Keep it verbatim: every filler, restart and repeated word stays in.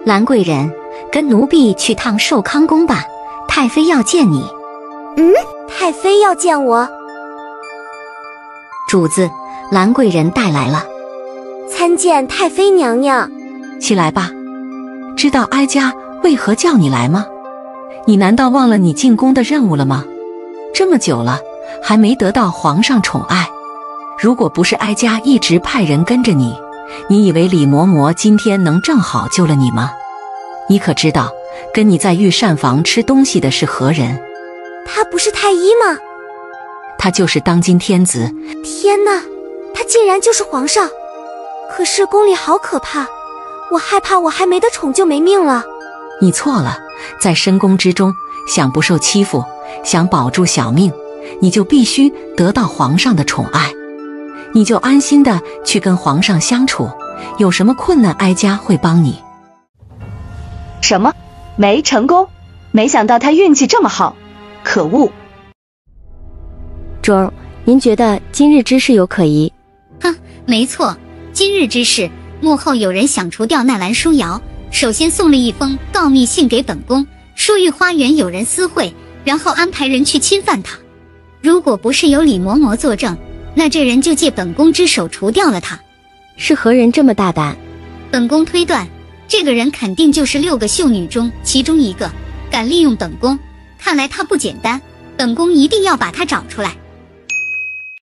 兰贵人，跟奴婢去趟寿康宫吧，太妃要见你。 嗯，太妃要见我？ 主子，兰贵人带来了。 参见太妃娘娘。 起来吧。知道哀家为何叫你来吗？你难道忘了你进宫的任务了吗？这么久了，还没得到皇上宠爱。如果不是哀家一直派人跟着你，你以为李嬷嬷今天能正好救了你吗？你可知道，跟你在御膳房吃东西的是何人？ 他不是太医吗？ 他就是当今天子。 天哪，他竟然就是皇上！可是宫里好可怕，我害怕我还没得宠就没命了。 你错了，在深宫之中，想不受欺负，想保住小命，你就必须得到皇上的宠爱。你就安心的去跟皇上相处，有什么困难哀家会帮你。 什么？没成功？没想到他运气这么好，可恶！ 主儿，您觉得今日之事有可疑？ 哼，没错，今日之事幕后有人想除掉纳兰舒瑶，首先送了一封告密信给本宫，说御花园有人私会，然后安排人去侵犯他。如果不是有李嬷嬷作证，那这人就借本宫之手除掉了他。 是何人这么大胆？ 本宫推断，这个人肯定就是六个秀女中其中一个，敢利用本宫，看来他不简单，本宫一定要把他找出来。